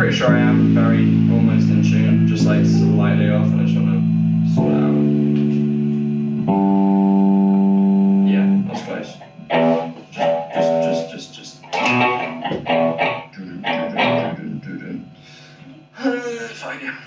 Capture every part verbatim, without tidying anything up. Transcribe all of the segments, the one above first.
pretty sure I am very almost in tune, just like slightly off, and I just want to sort it out. Yeah, that's close. Just, just, just, just, just. Fine, yeah.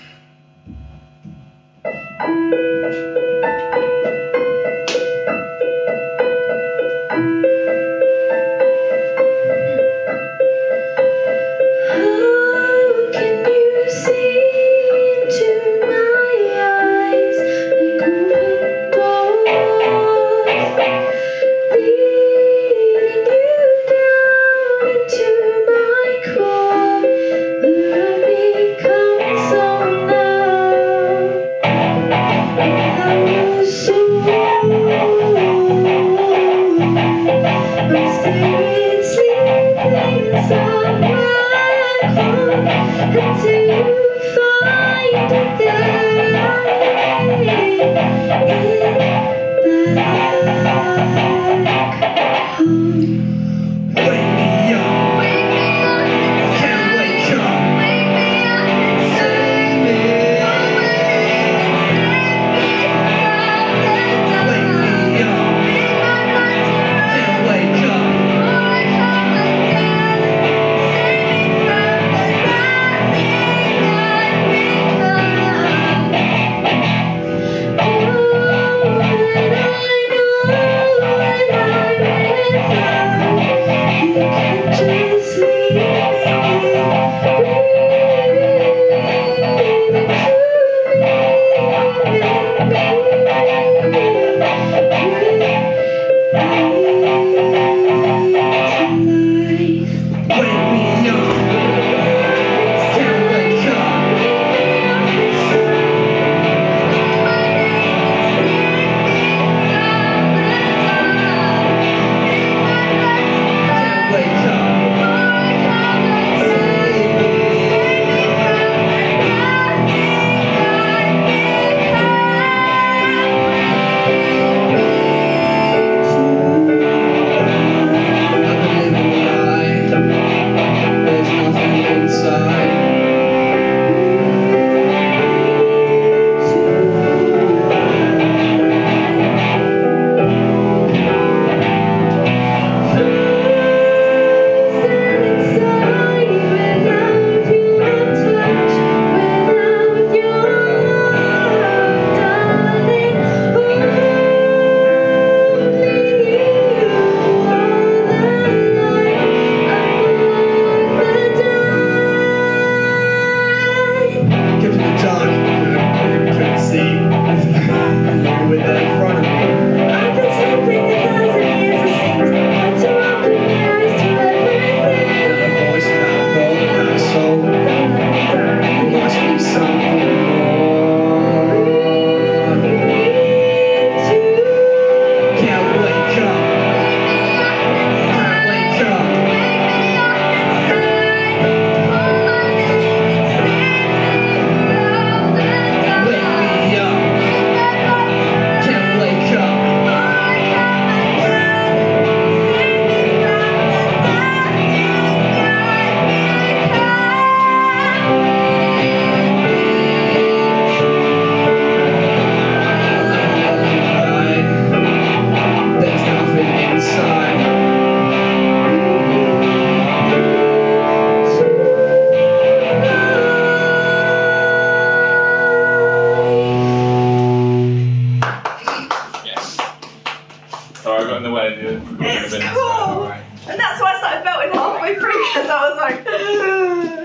Sorry, I got in the way of you. It's cool! And that's why I started belting halfway through, because I was like...